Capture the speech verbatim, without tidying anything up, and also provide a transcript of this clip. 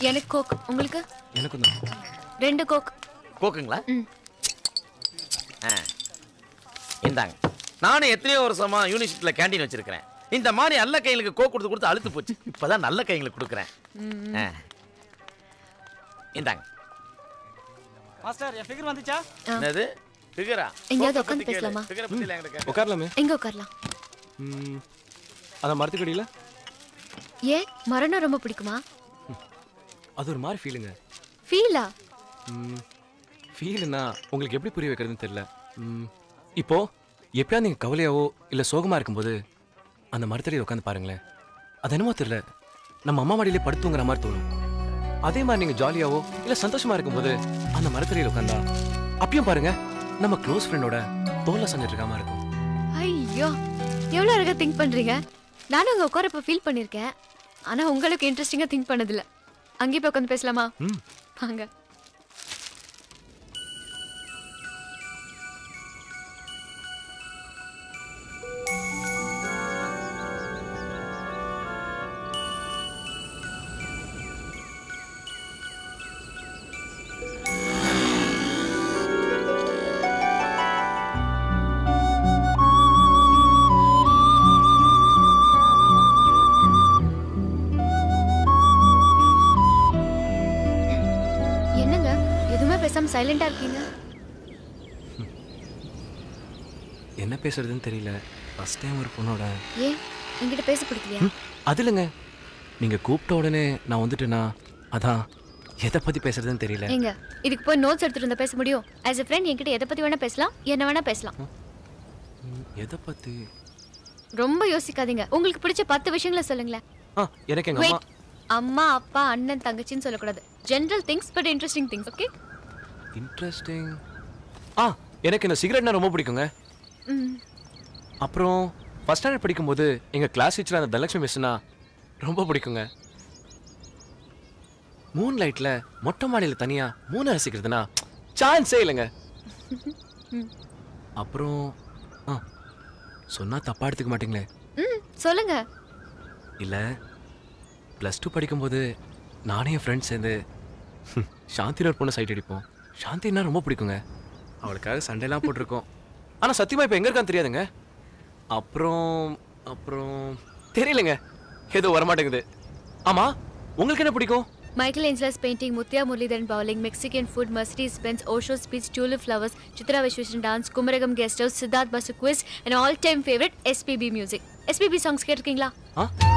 எனக்கு கோக். உங்களுக்கு? எனக்கு தான். ரெண்டு கோக். கோக்குங்களா? ம். ஆ. இந்தாங்க. நானும் எத்தனையோ வருஷமா யூனிவர்சிட்டியில் கேண்டீன் வச்சிருக்கிறேன். இந்த மாதிரி நல்ல கைகளுக்கு கோக் கொடுத்து கொடுத்து அழுத்து போச்சு. இப்பதான் நல்ல கைகளுக்கு கொடுக்குறேன். இந்தாங்க. மாஸ்டர், என் ஃபிகர் வந்துச்சா? என்னது ஃபிகரா? எங்கயாவது உட்கார்ந்து பேசலாமா? ஃபிகரை பத்தி எல்லாம் என்கிட்ட கேட்க. உட்காரலாமே. எங்க உட்காரலாம்? ம். அத மரத்துக்கடியில? ஏன் மரணம் ரொம்ப பிடிக்குமா? அது ஒரு மாதிரி ஃபீலுங்க. ஃபீலா? ம். ஃபீல்னா உங்களுக்கு எப்படி புரிய வைக்கிறதுன்னு தெரியல. ம். இப்போ எப்பயாவது நீங்க கவலையாவோ இல்ல சோகமா இருக்கும்போது அந்த மரத்தடியில் உட்காந்து பாருங்களேன். அது என்னமோ தெரியல, நம்ம அம்மா மாடியிலே படுத்துங்கிற மாதிரி தோணும். அதே மாதிரி நீங்க ஜாலியாவோ இல்ல சந்தோஷமா இருக்கும்போது அந்த மரத்தடியில் உட்காந்தா அப்பயும் பாருங்க நம்ம க்ளோஸ் ஃப்ரெண்டோட தோல்ல சாஞ்சிட்டு இருக்க மாதிரி இருக்கும். ஐயோ, எவ்வளவு அழகா திங்க் பண்றீங்க. நானும் உங்க உட்காரப்ப ஃபீல் பண்ணிருக்கேன். ஆனா உங்களுக்கு இன்ட்ரெஸ்டிங்கா திங்க் பண்ணதில்ல. அங்கேயே போய் உட்காந்து பேசலாமா? ம். வாங்க. சைலண்டா இருக்கீங்க. என்ன பேசுறதுன்னு தெரியல. ஃபர்ஸ்ட் டைம் ஒரு பொண்ணோட. ஏன் என்கிட்ட பேச பிடிக்கலையா? அது இல்லைங்க, நீங்க கூப்பிட்ட உடனே நான் வந்துட்டேனா அதான் எதை பத்தி பேசுறதுன்னு தெரியல. ஏங்க இதுக்கு போய் நோட்ஸ் எடுத்துட்டு இருந்தா பேச முடியும்? ஆஸ் எ ஃப்ரெண்ட் என்கிட்ட எதை பத்தி வேணா பேசலாம், என்ன வேணா பேசலாம். எதை பத்தி? ரொம்ப யோசிக்காதீங்க. உங்களுக்கு பிடிச்ச பத்து விஷயங்களை சொல்லுங்களேன். ஆ, எனக்கு எங்க அம்மா அம்மா அப்பா அண்ணன் தங்கச்சின்னு சொல்லக்கூடாது. General things but interesting things. Okay? Interesting. ஆ, எனக்கு இந்த சிகரெட்னா ரொம்ப பிடிக்குங்க. அப்புறம் ஃபர்ஸ்ட் ஸ்டாண்டர்ட் படிக்கும்போது எங்க கிளாஸ் டீச்சர் அந்த தனலட்சுமி மிஸ்னா ரொம்ப பிடிக்குங்க. மூன் லைட்ல மொட்டை மாடியில தனியா மூணு ரசிக்கிறதுனா சான்ஸே இல்லைங்க. அப்புறம் ஆ, சொன்னா தப்பா எடுத்துக்க மாட்டீங்களே? ம், சொல்லுங்க. இல்ல, பிளஸ் டூ படிக்கும்போது நானே என் ஃப்ரெண்ட்ஸ் சேர்ந்து சாந்தினோர் பொண்ணு சைட் அடிப்போம். சாந்தினா ரொம்ப பிடிக்குங்க. அவளுக்காக சண்டைலாம் போட்டிருக்கோம். ஆனால் சத்தியமாக இப்போ எங்கே இருக்கான்னு தெரியாதுங்க. அப்புறம் அப்புறம் தெரியலங்க, ஏதோ வரமாட்டேங்குது. ஆமாம், உங்களுக்கு என்ன பிடிக்கும்? Michelangelo's painting, Muttiah Muralitharan bowling, Mexican food, Mercedes Benz, Osho speech, tulip flowers, Chitra Visweswaran dance, Kumarakom guest house, Siddharth Basu quiz, and all time favourite SPB music. SPB songs கேட்டிருக்கீங்களா? ஆ